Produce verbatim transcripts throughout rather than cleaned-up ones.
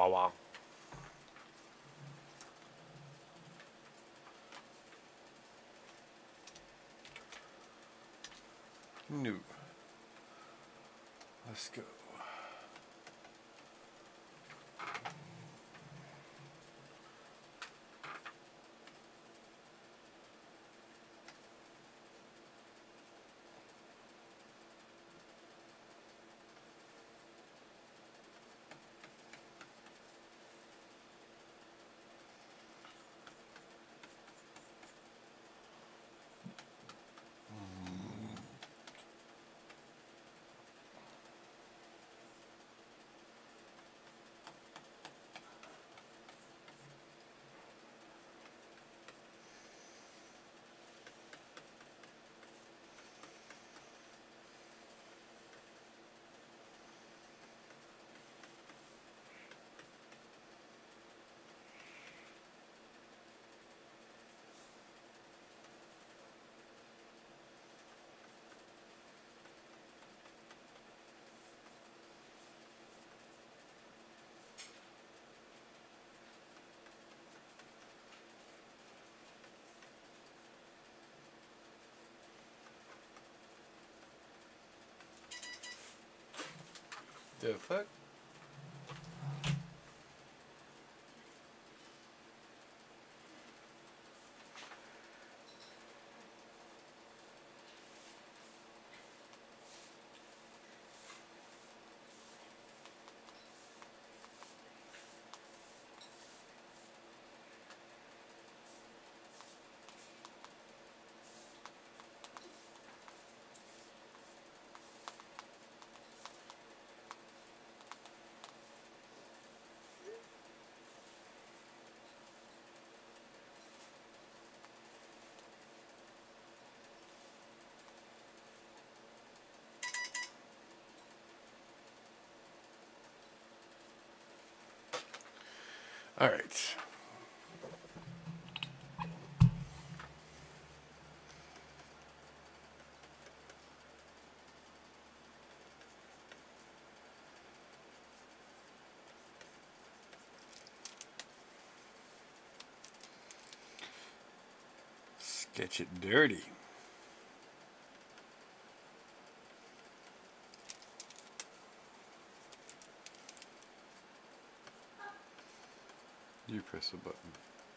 Wawa. No. Let's go. The fuck? All right. Sketch it dirty. You press the button.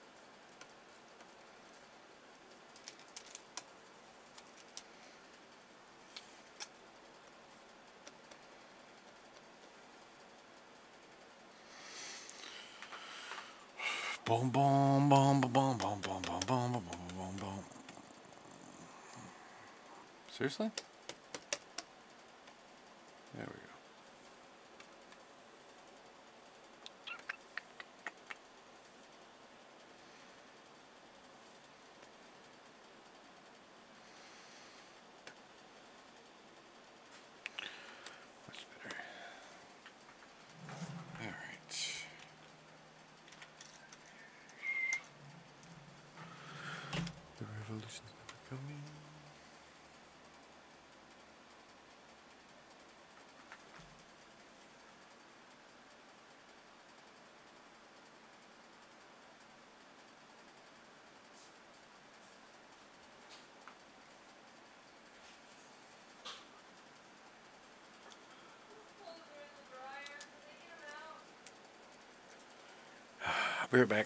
Boom, boom, boom, boom, boom, boom, boom, boom, boom, boom, boom, boom. Seriously? There we go. Much better. All right. The revolution's never coming. I'll be right back.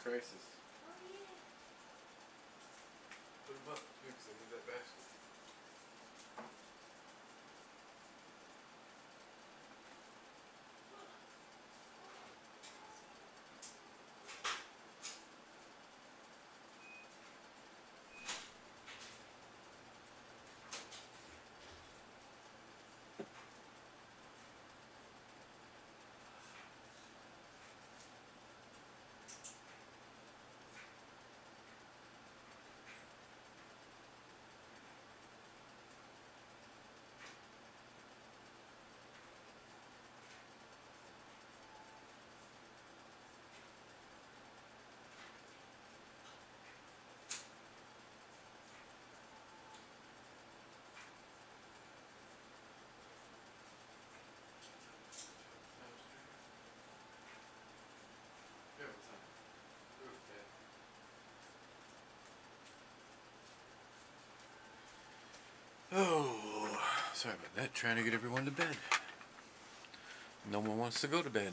crisis. Put them up, too, because I need that basket. Oh, sorry about that. Trying to get everyone to bed. No one wants to go to bed.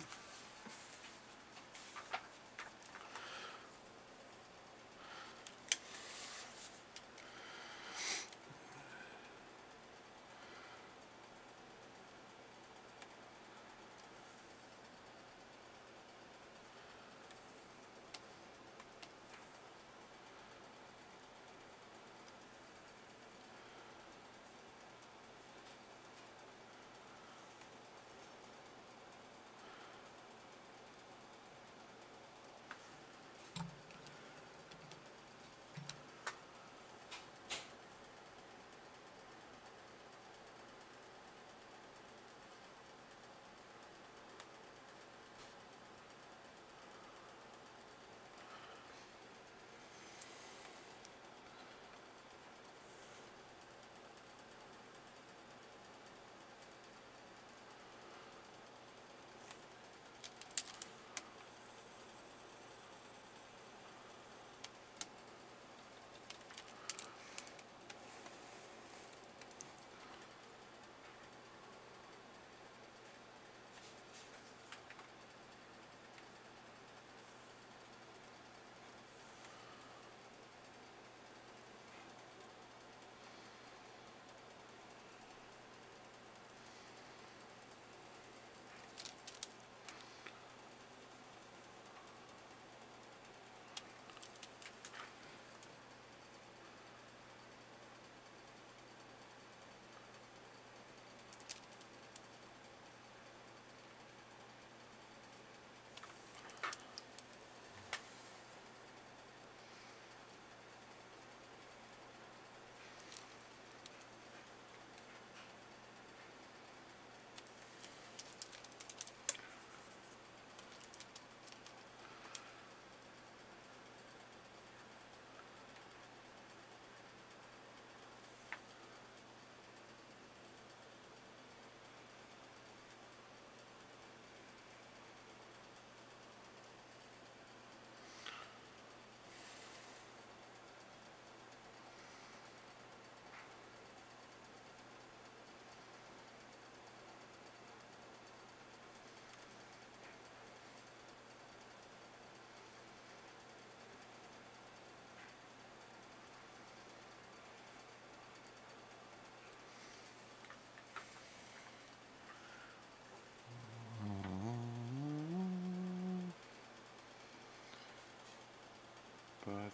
But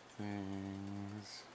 things.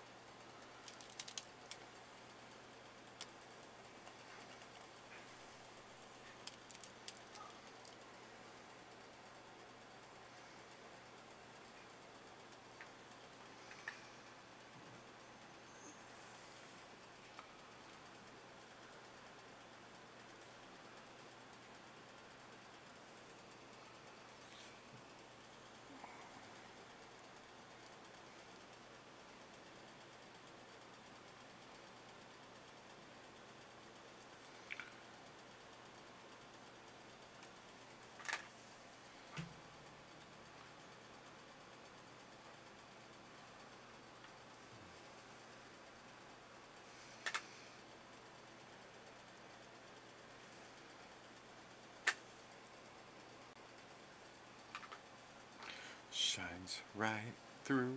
shines right through.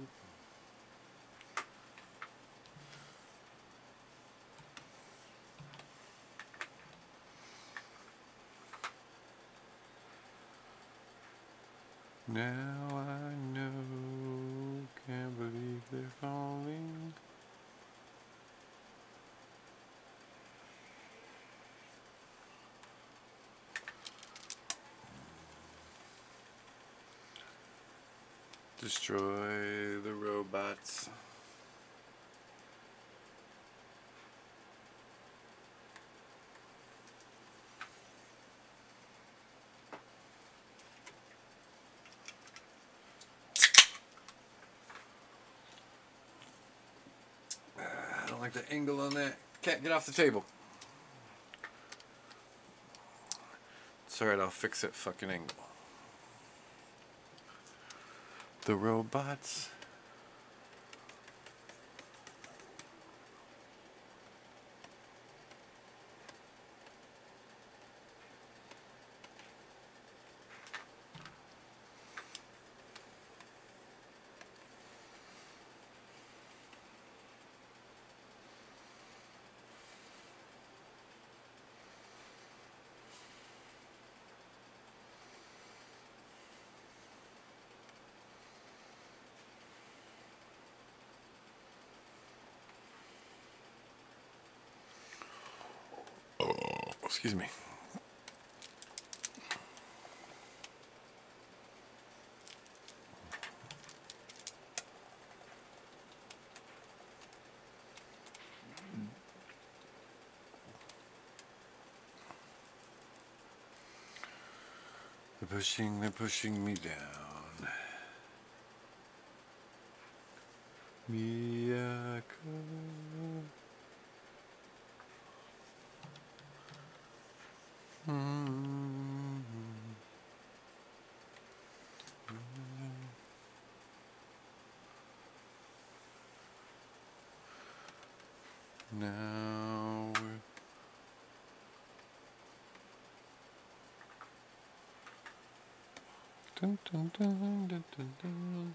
Now I know, can't believe they're falling. Destroy the robots. I don't like the angle on that. Can't get off the table. It's alright, I'll fix that fucking angle. The robots. Excuse me. They're pushing, they're pushing me down. Miyako. Mm-hmm. Now we're dun, dun, dun, dun, dun, dun.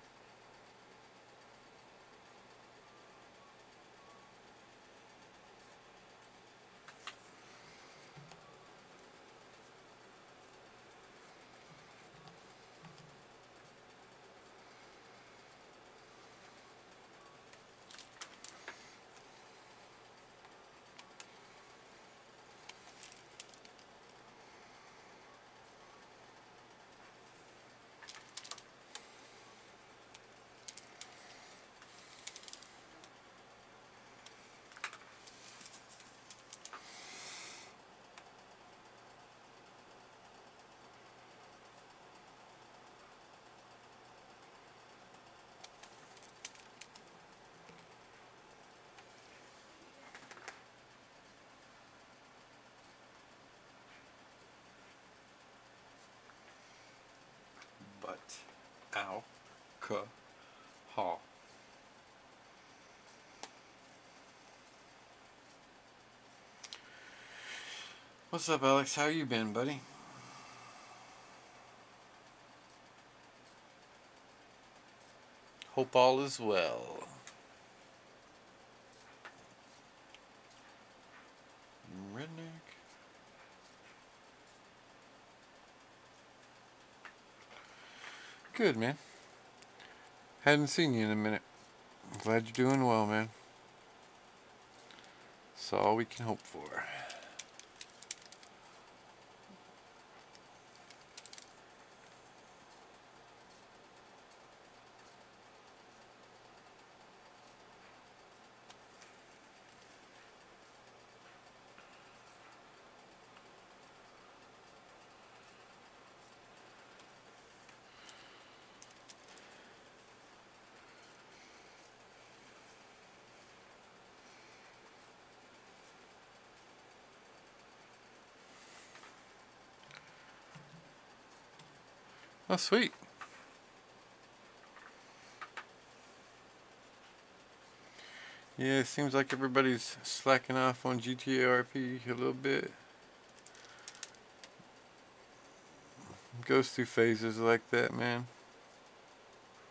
But alcohol. What's up, Alex? How you been, buddy? Hope all is well. Redneck. Good, man. Hadn't seen you in a minute. I'm glad you're doing well, man. That's all we can hope for. Oh, sweet. Yeah, it seems like everybody's slacking off on G T A R P a little bit. Goes through phases like that, man.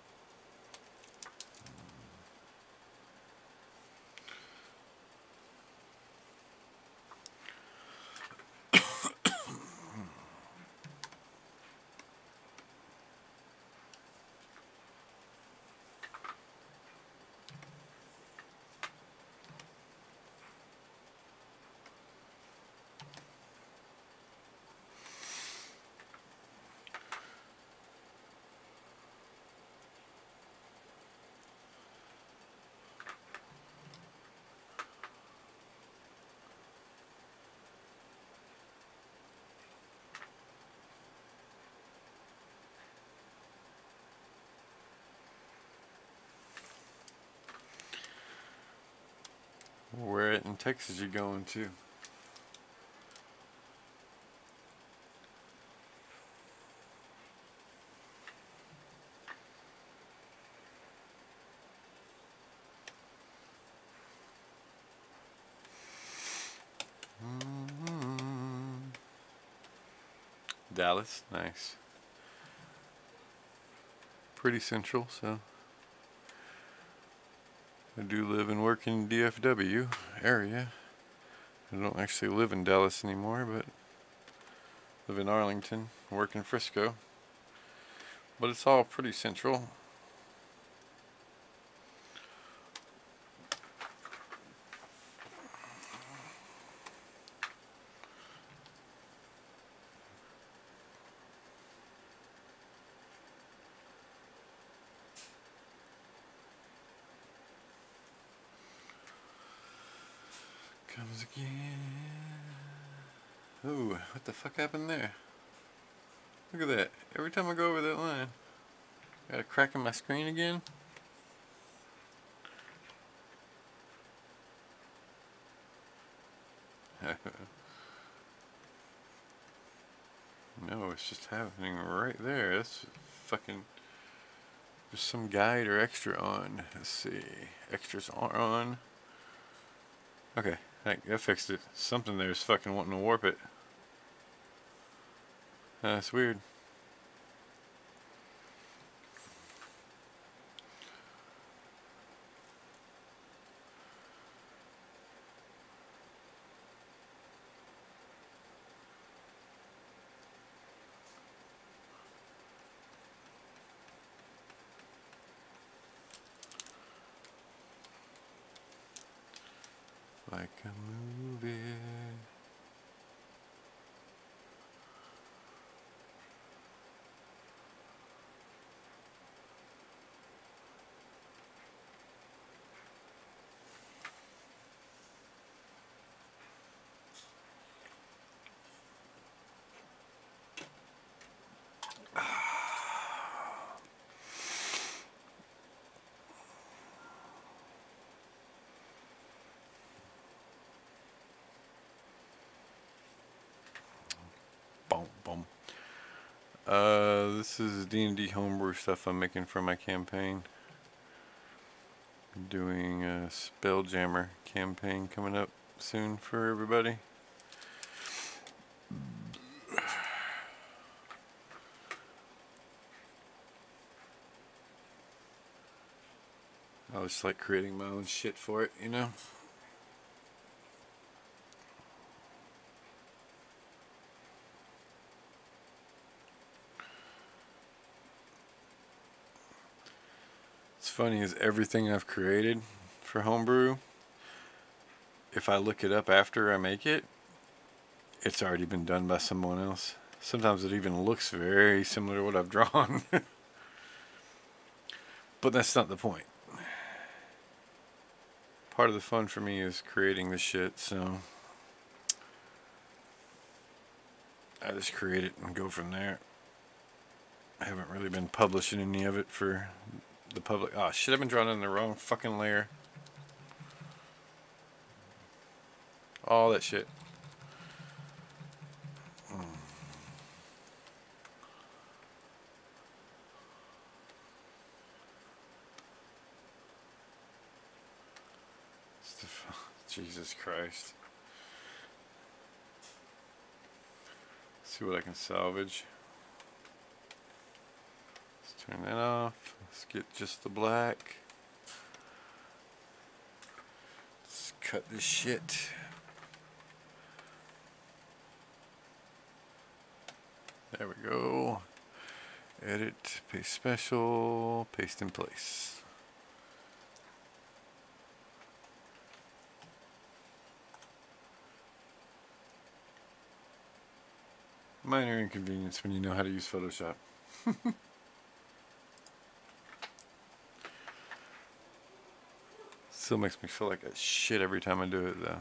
at in Texas you going to? Mm-hmm. Dallas, nice. Pretty central, so I do live and work in D F W area. I don't actually live in Dallas anymore, but live in Arlington, work in Frisco. But it's all pretty central. Comes again. Ooh, what the fuck happened there? Look at that. Every time I go over that line, got a crack in my screen again. No, it's just happening right there. That's fucking... There's some guide or extra on. Let's see. Extras are on. Okay, that, that fixed it. Something there's fucking wanting to warp it. That's weird. Like a movie. Boom, boom. Uh, this is D and D homebrew stuff I'm making for my campaign. I'm doing a Spelljammer campaign coming up soon for everybody. I just like creating my own shit for it, you know? What's funny is everything I've created for homebrew, if I look it up after I make it, it's already been done by someone else. Sometimes it even looks very similar to what I've drawn. But that's not the point. Part of the fun for me is creating the shit, so I just create it and go from there. I haven't really been publishing any of it for the public. Oh shit, I've been drawing in the wrong fucking layer. All that shit. Mm. Jesus Christ. Let's see what I can salvage. Let's turn that off. Let's get just the black. Let's cut this shit. There we go. Edit, paste special, paste in place. Minor inconvenience when you know how to use Photoshop. Still makes me feel like a shit every time I do it though.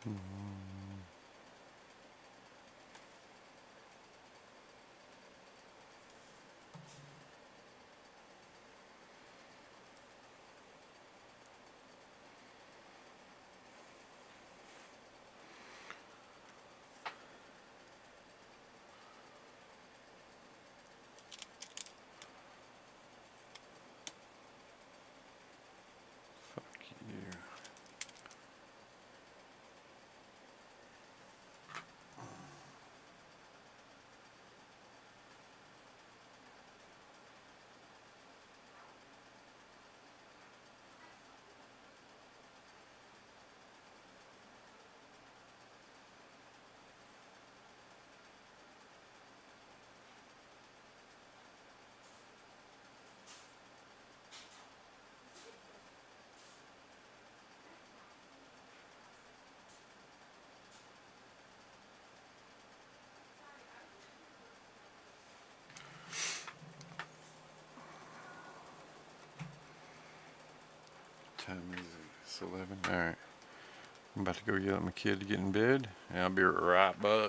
Fuck you. Time is it? It's eleven. Alright. I'm about to go yell at my kid to get in bed. And I'll be right back.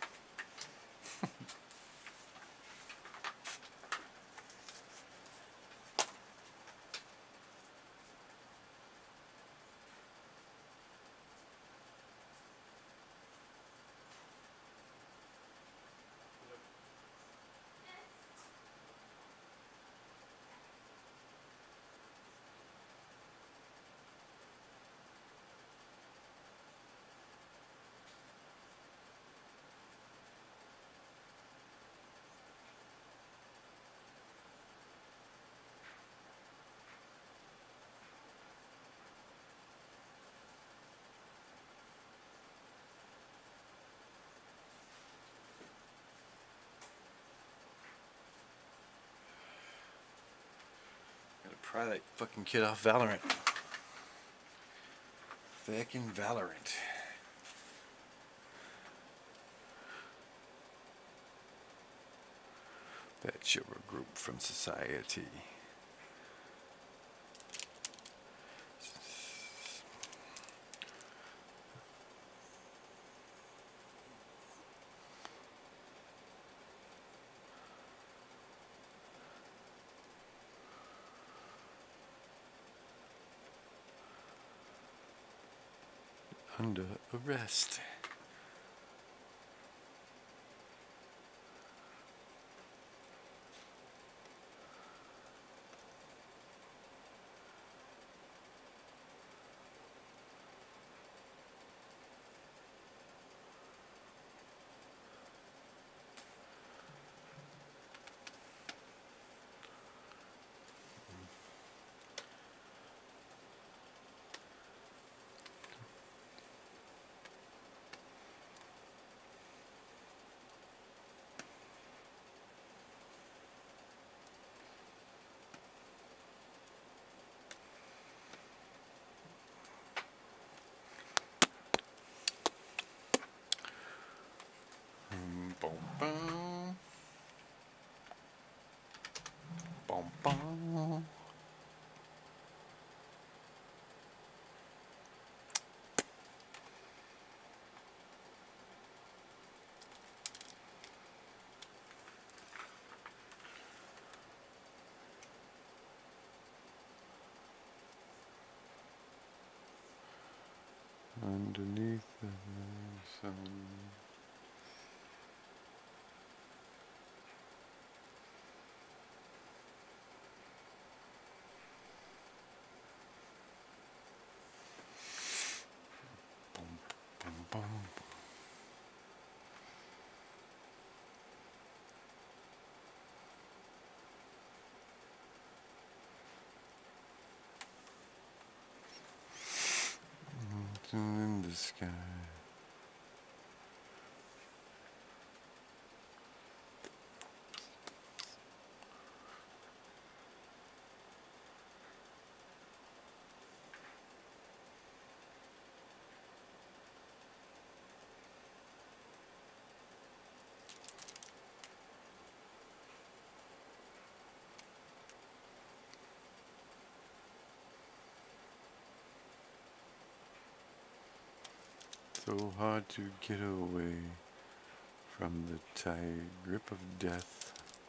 Gotta pry that fucking kid off Valorant. Fucking Valorant. That's your group from society. Under arrest. Boom, boom. Boom, boom. Underneath the sun. Boom, boom, boom. In the sky. So hard to get away from the tight grip of death.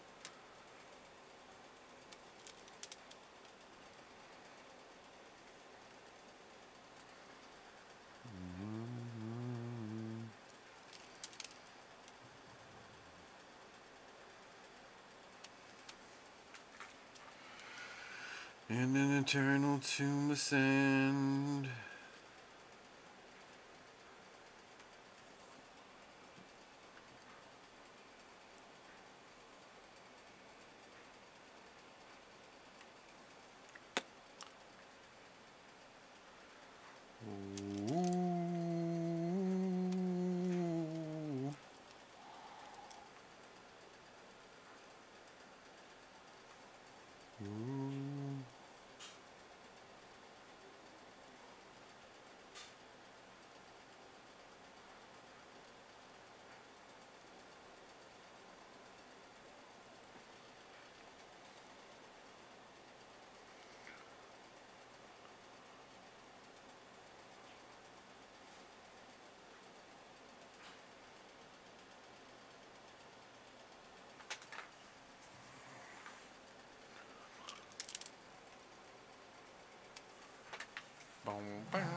In an eternal tomb ascend. Boom, boom.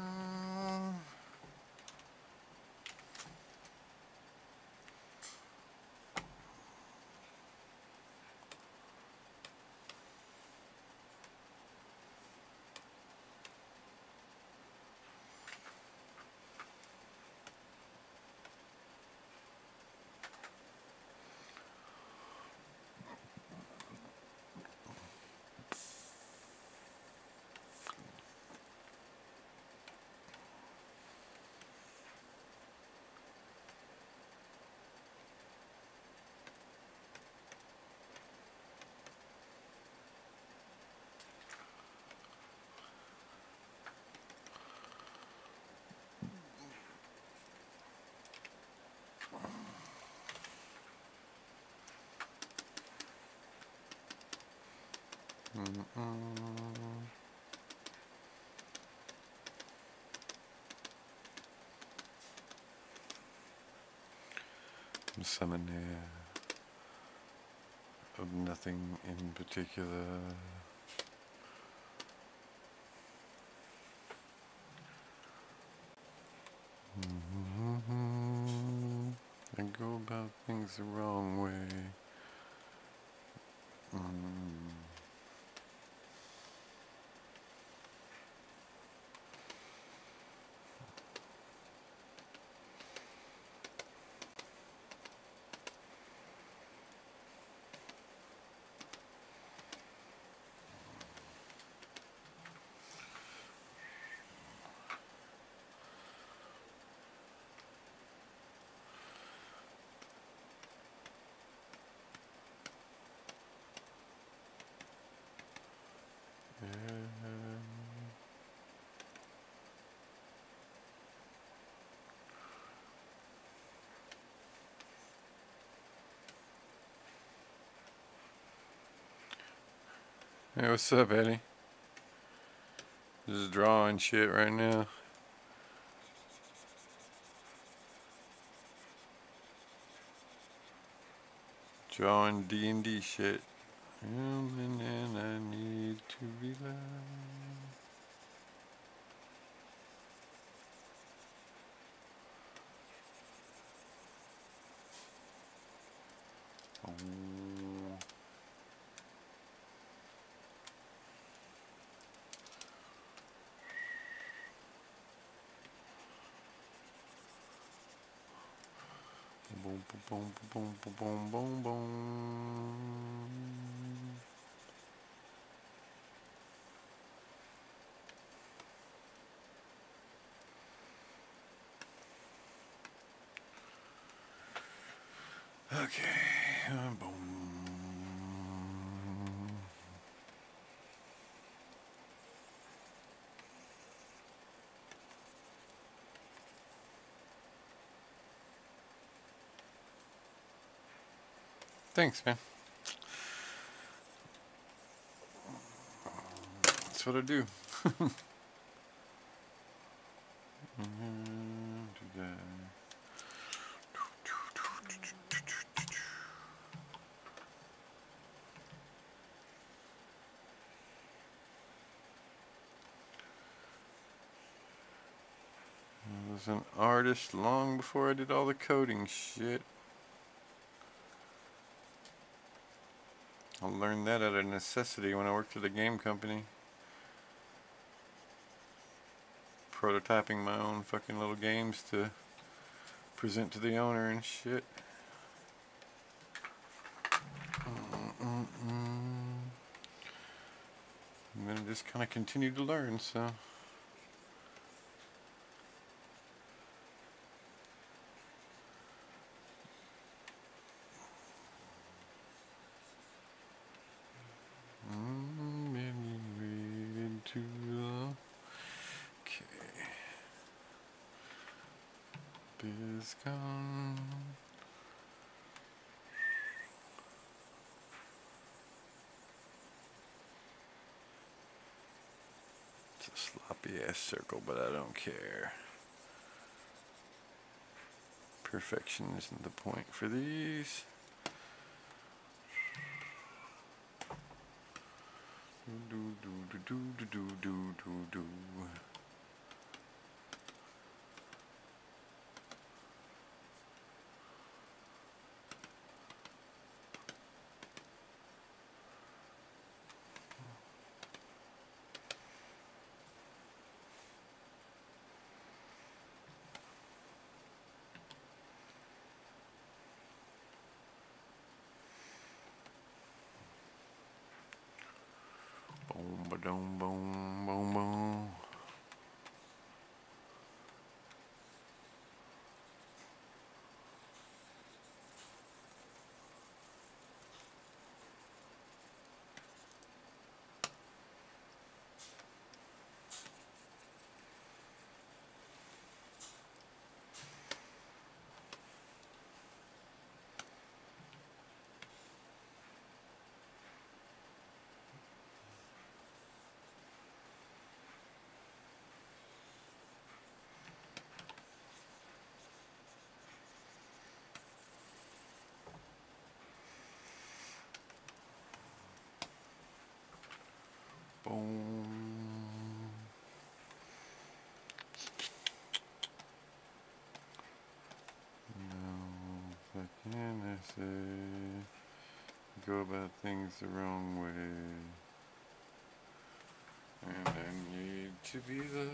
Mm-mm. Summon air of nothing in particular. Mm-hmm. I go about things the wrong way. Mm. Hey, what's up, Eddie? Just drawing shit right now. Drawing D and D shit. And then I need to be loud. Oh. Boom, boom, boom, boom, boom, boom, boom. Okay, uh, boom. Thanks, man. That's what I do. Mm-hmm. was an artist long before I did all the coding shit. I learned that out of necessity when I worked at a game company. Prototyping my own fucking little games to present to the owner and shit. Mm-mm-mm. And then I just kind of continued to learn, so. Into the okay. BizCon. It's a sloppy ass circle, but I don't care. Perfection isn't the point for these. Do do do do do do do do. Boom, ba-dum, boom, boom, boom. Boom. Now, what can I say? Go about things the wrong way. And I need to be the...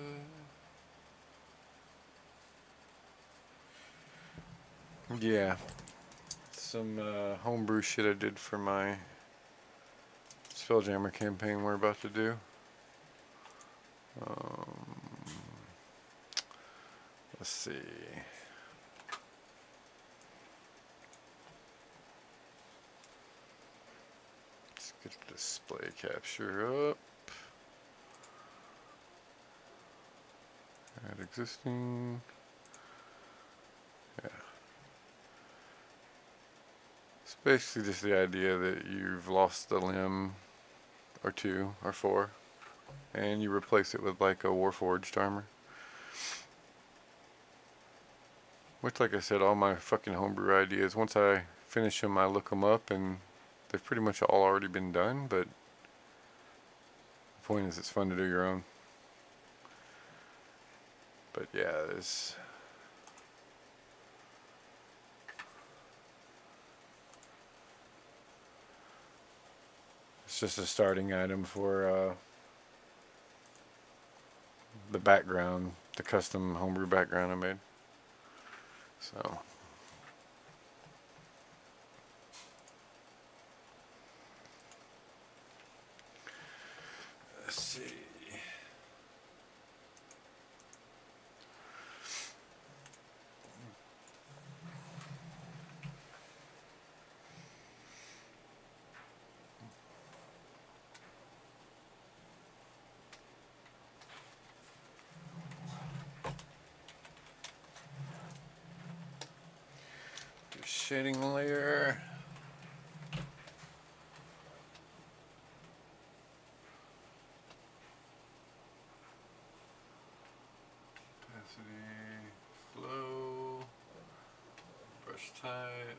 Yeah. Some uh, homebrew shit I did for my Spelljammer campaign we're about to do. Um, let's see. Let's get the display capture up. Add existing. Yeah. It's basically just the idea that you've lost a limb or two or four and you replace it with like a Warforged armor. Which, like I said, all my fucking homebrew ideas, once I finish them, I look them up and they've pretty much all already been done, but the point is it's fun to do your own. But yeah, there's... It's just a starting item for uh, the background, the custom homebrew background I made. So... Let's see... Shading layer. Opacity, flow, brush type.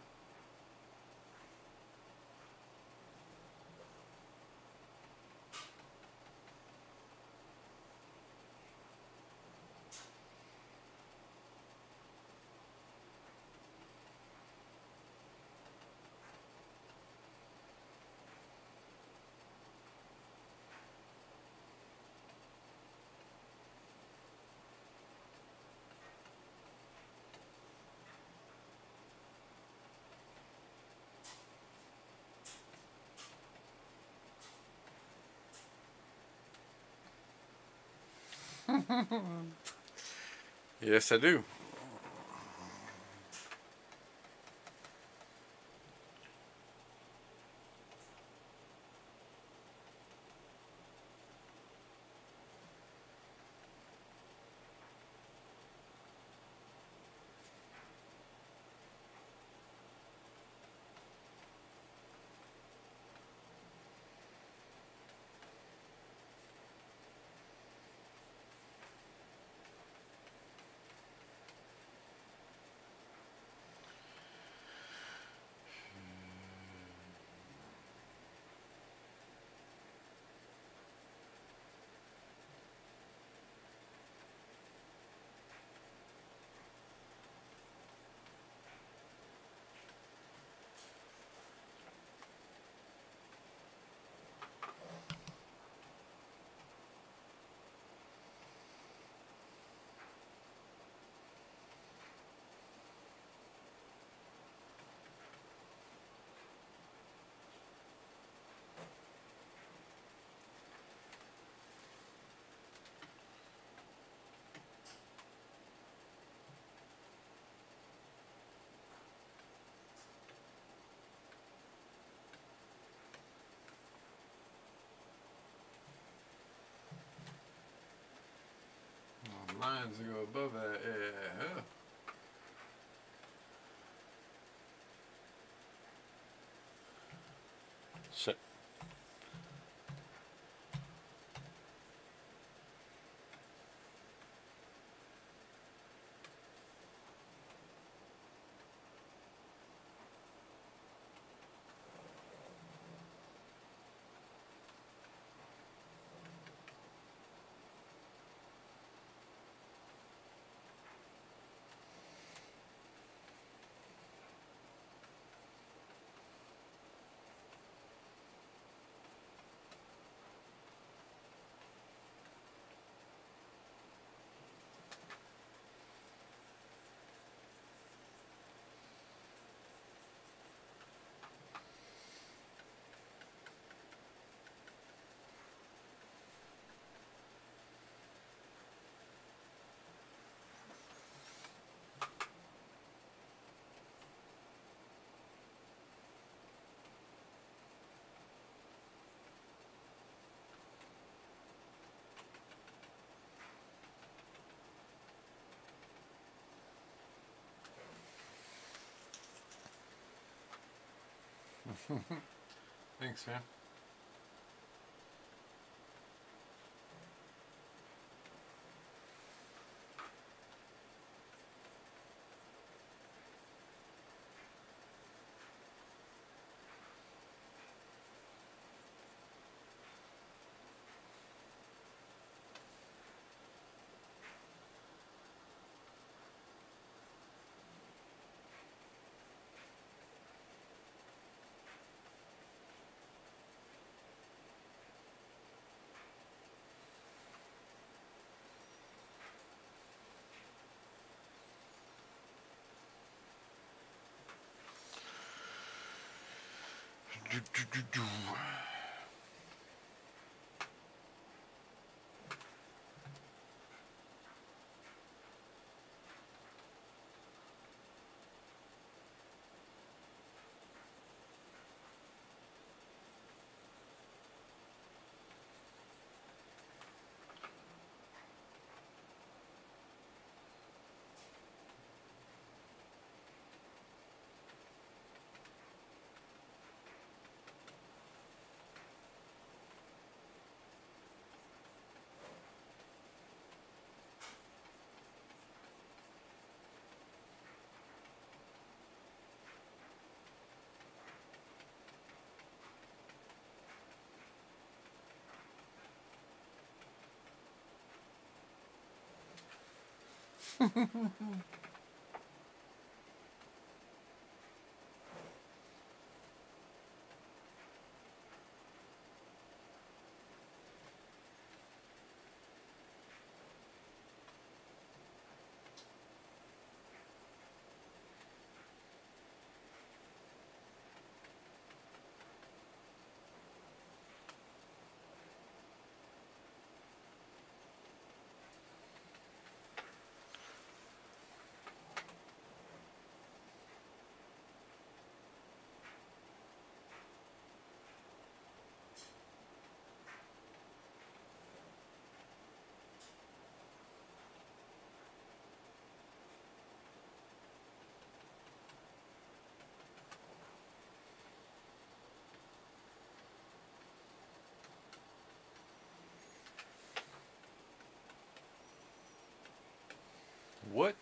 Yes, I do. Lines that go above that, yeah. Shit. Thanks, man. Do, do, do, do. What?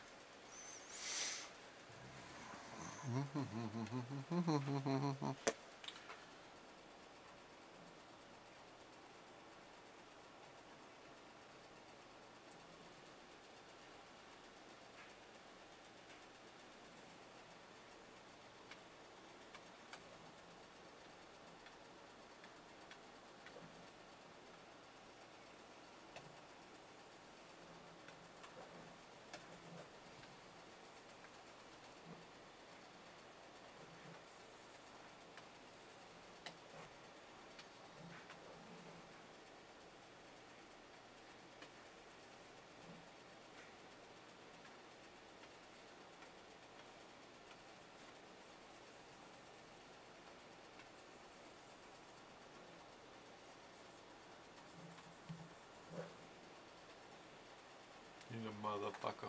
You a motherfucker.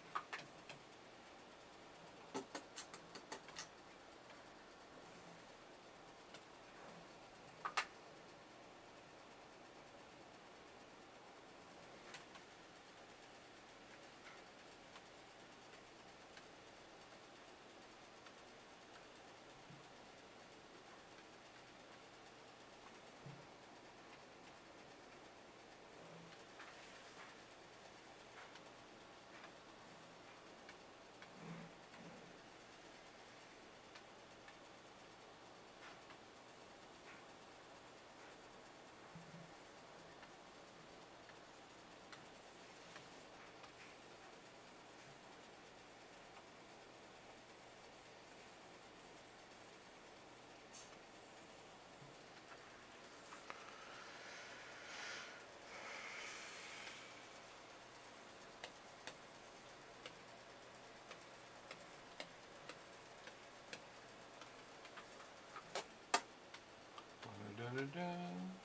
Da, da, da.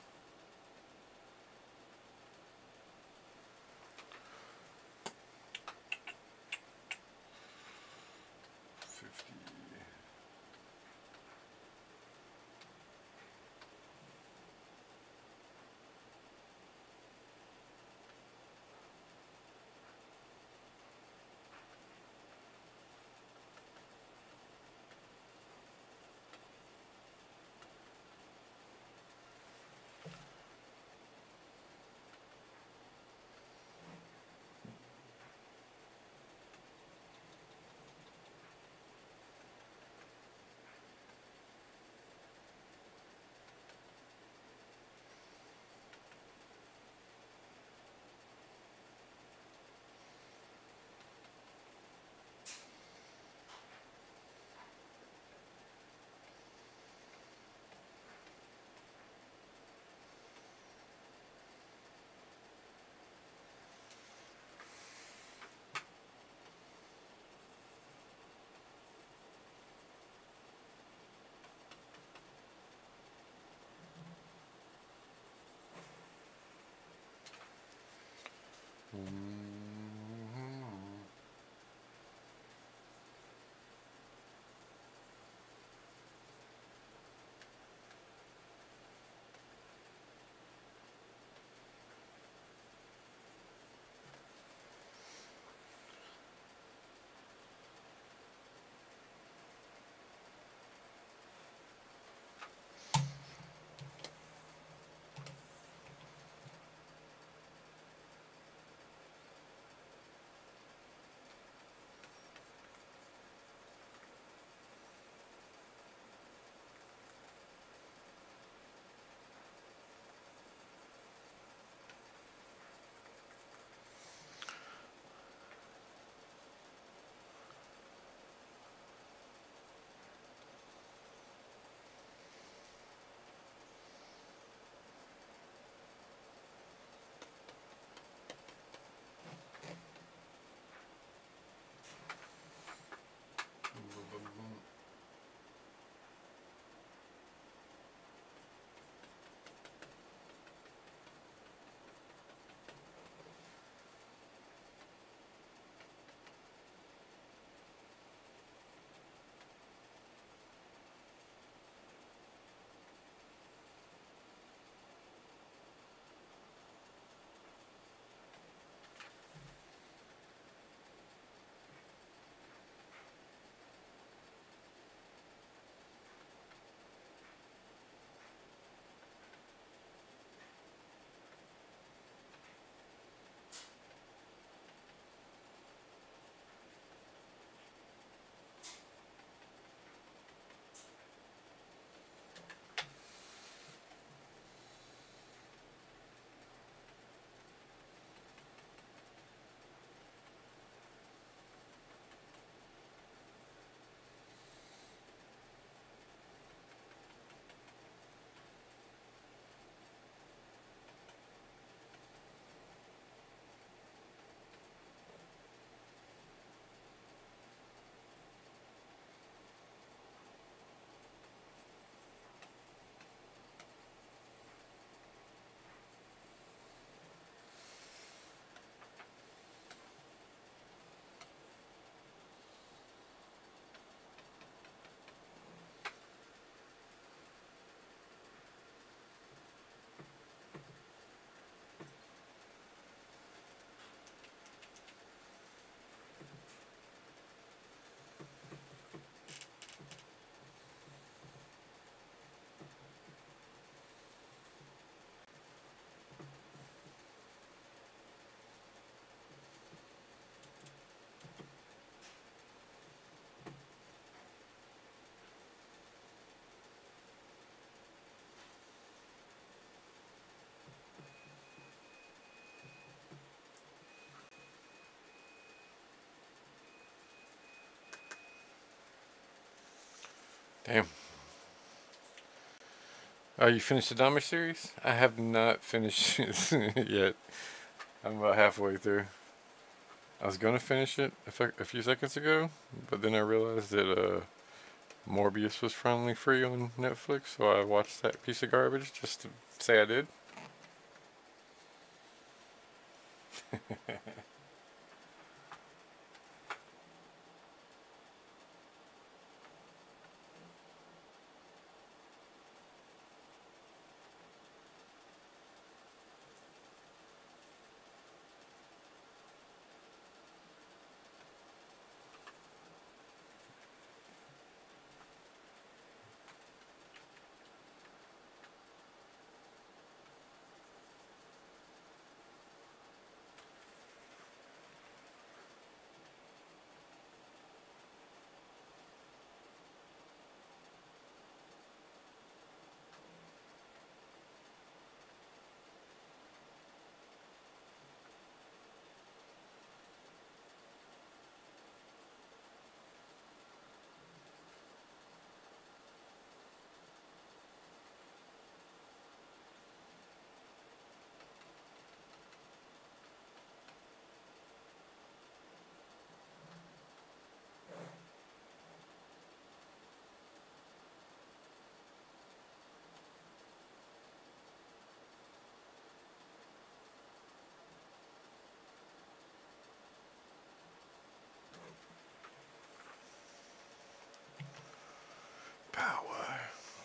Fifty. Damn. Oh, you finished the Dahmer series? I have not finished it yet. I'm about halfway through. I was gonna finish it a, fe- a few seconds ago, but then I realized that uh, Morbius was finally free on Netflix, so I watched that piece of garbage just to say I did. Power.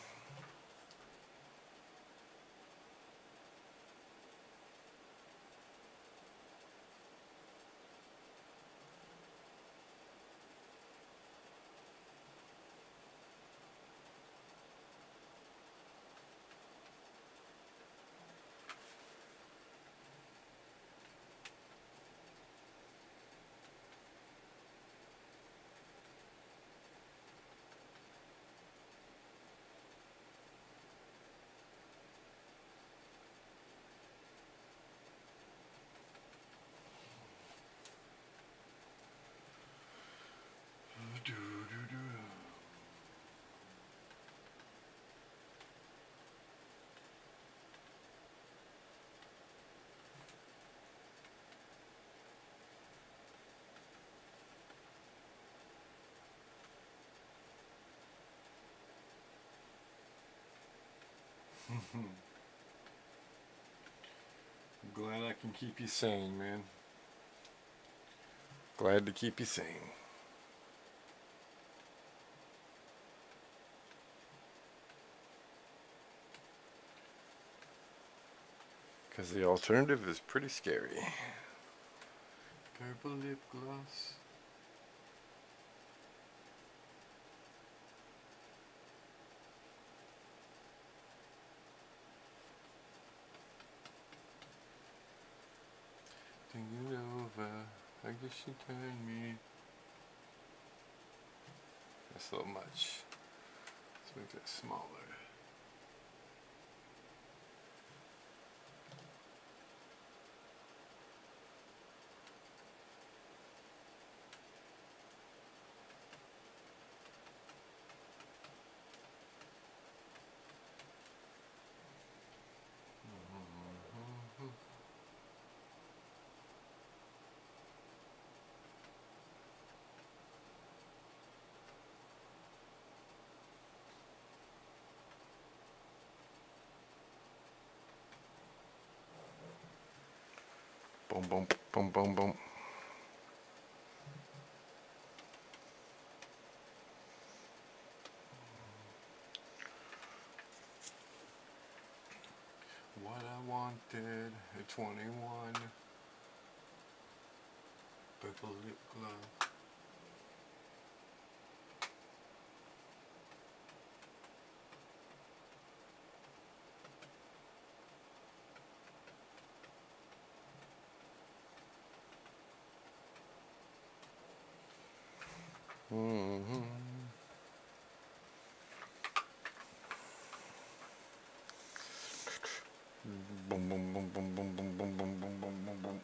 Glad I can keep you sane, man. Glad to keep you sane. Because the alternative is pretty scary. Purple lip gloss. Think it over. I guess you turned me. That's a little much. Let's make that smaller. Boom, boom, boom, boom, boom. What I wanted at twenty-one. Purple lip gloss. Mm-hmm. Boom, boom, boom, boom, boom, boom, boom, boom, boom, boom, boom, boom.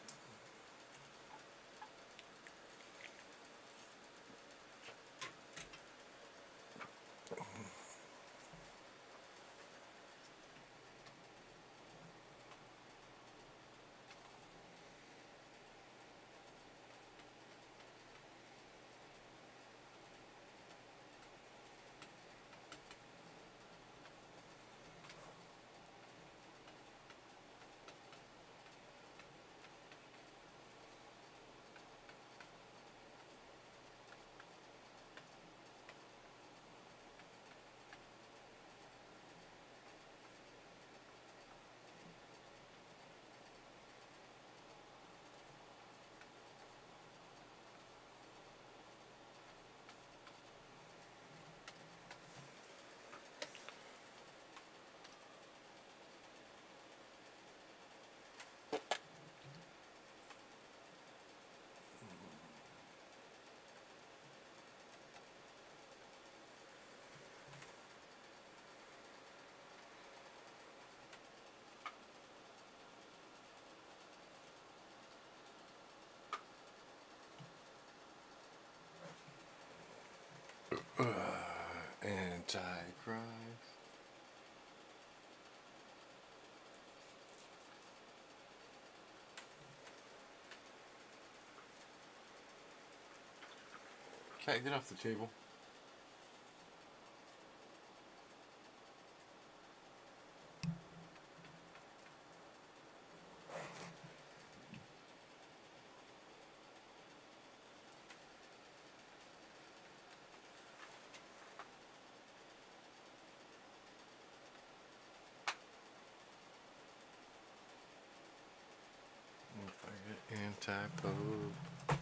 Uh, Antichrist. Cat, get off the table. Anti-pope.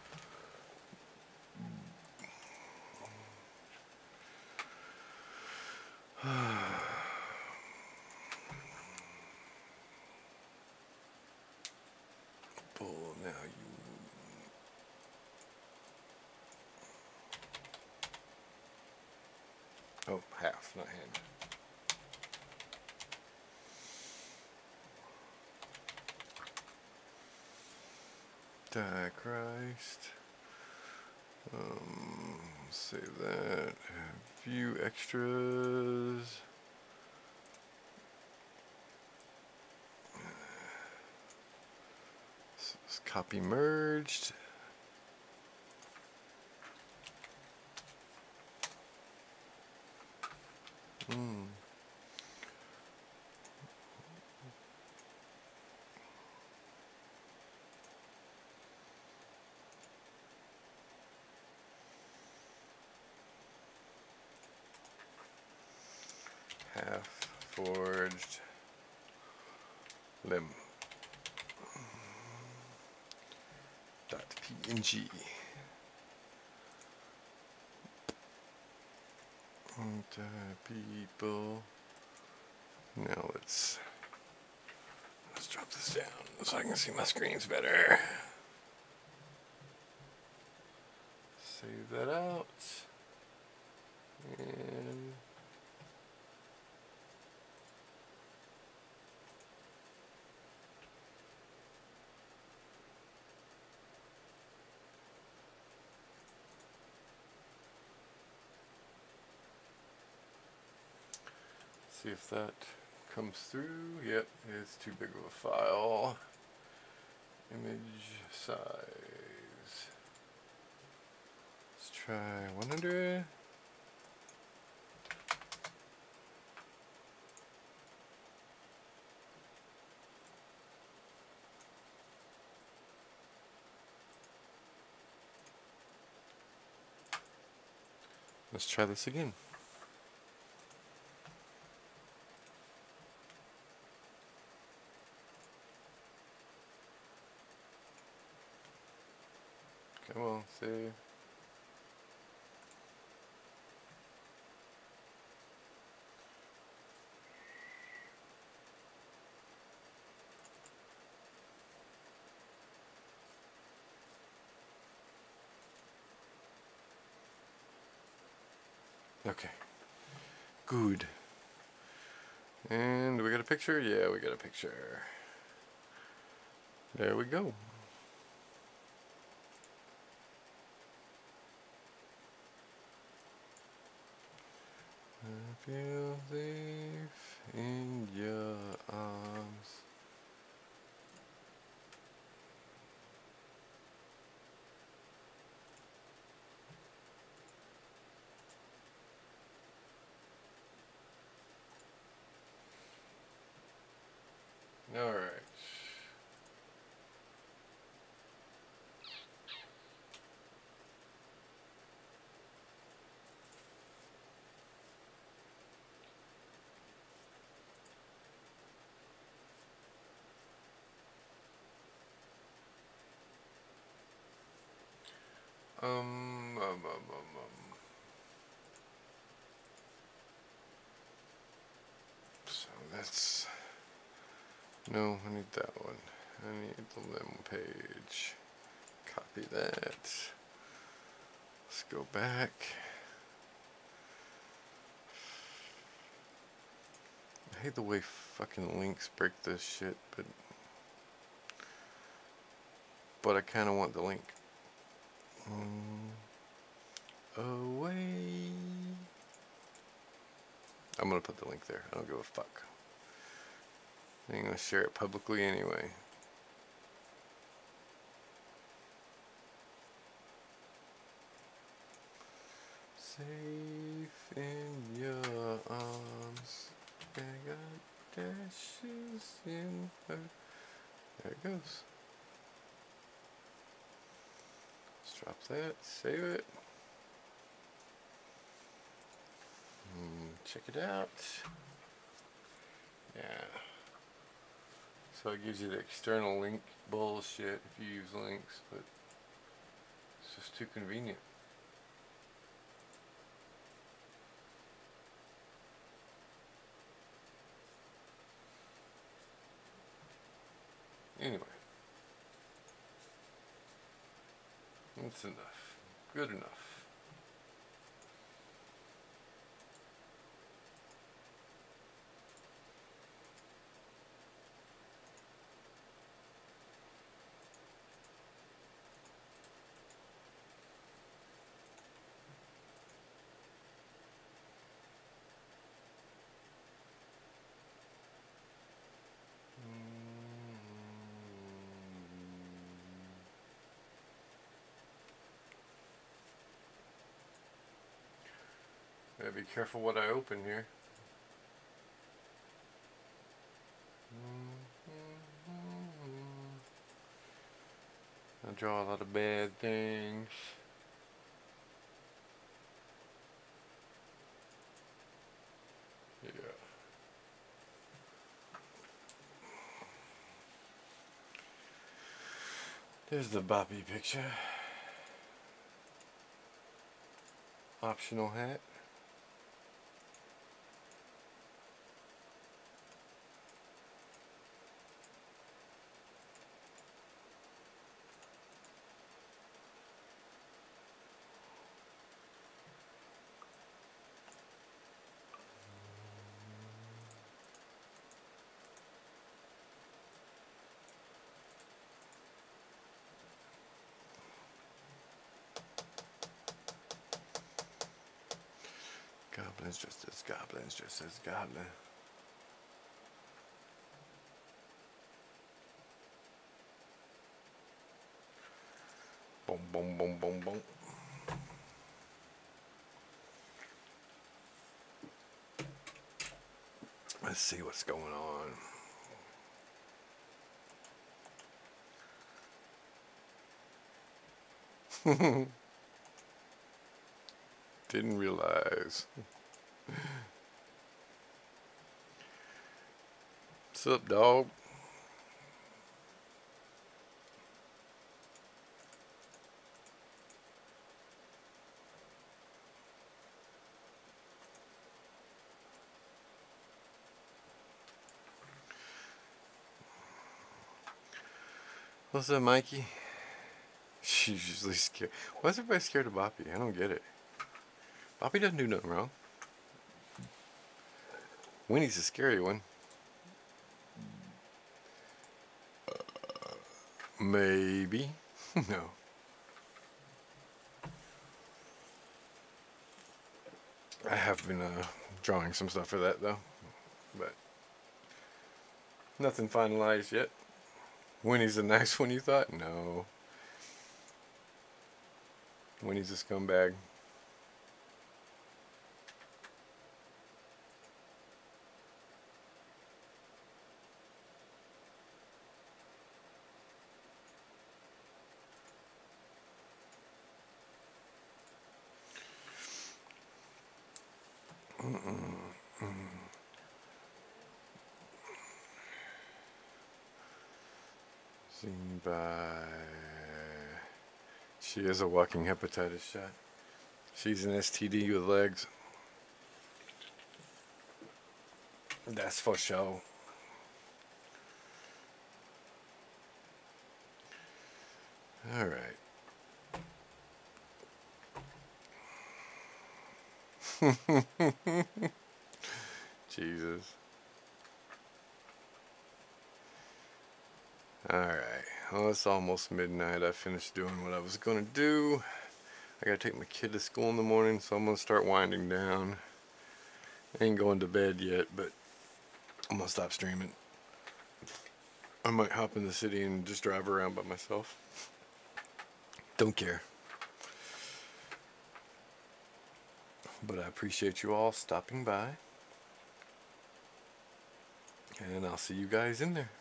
Bull, now you. Oh, half, not hand. Antichrist. Um, save that. View extras. This copy merged. Hmm. Half forged limb. Dot png. People. Now let's let's drop this down so I can see my screens better. Save that out. And see if that comes through. Yep, it's too big of a file. Image size. Let's try one hundred. Let's try this again. Come on, save. Okay. Good. And we got a picture? Yeah, we got a picture. There we go. I feel safe in your arms. All right. Um, um, um, um, um. So that's, no, I need that one. I need the limb page. Copy that. Let's go back. I hate the way fucking links break this shit, but but I kind of want the link. Um, away gonna put the link there. I don't give a fuck. I ain't gonna share it publicly anyway. Safe in your arms, I got dashes in her. There it goes. Let's drop that, save it. Mm, check it out. Yeah. So it gives you the external link bullshit if you use links, but it's just too convenient. Anyway, that's enough. Good enough. Gotta be careful what I open here. I draw a lot of bad things. Yeah. There's the Bobby picture. Optional hat. Goblins just as goblins just as goblin. Boom, boom, boom, boom, boom. Let's see what's going on. Didn't realize. What's up, dog? What's up, Mikey? She's usually scared. Why is everybody scared of Boppy? I don't get it. Boppy doesn't do nothing wrong. Winnie's a scary one. Uh, maybe. No. I have been uh, drawing some stuff for that, though. But nothing finalized yet. Winnie's a nice one, you thought? No. Winnie's a scumbag. Seen by... She is a walking hepatitis shot. She's an S T D with legs. That's for sure. All right. Jesus. Alright, well, it's almost midnight. I finished doing what I was going to do. I gotta take my kid to school in the morning, so I'm going to start winding down. I ain't going to bed yet, but I'm gonna stop streaming. I might hop in the city and just drive around by myself. Don't care. But I appreciate you all stopping by. And I'll see you guys in there.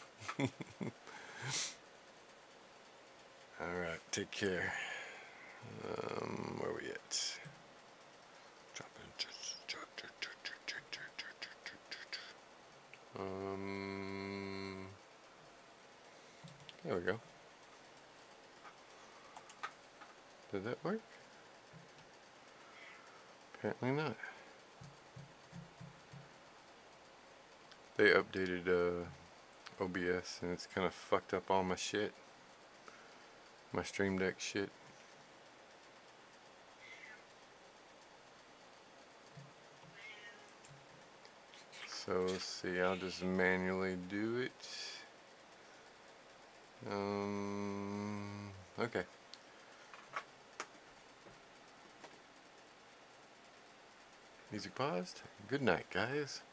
Alright, take care. Um, where are we at? Um, there we go. Did that work? Apparently not. They updated uh, O B S and it's kind of fucked up all my shit. My Stream Deck shit. So let's see, I'll just manually do it. Um, okay. Music paused. Good night, guys.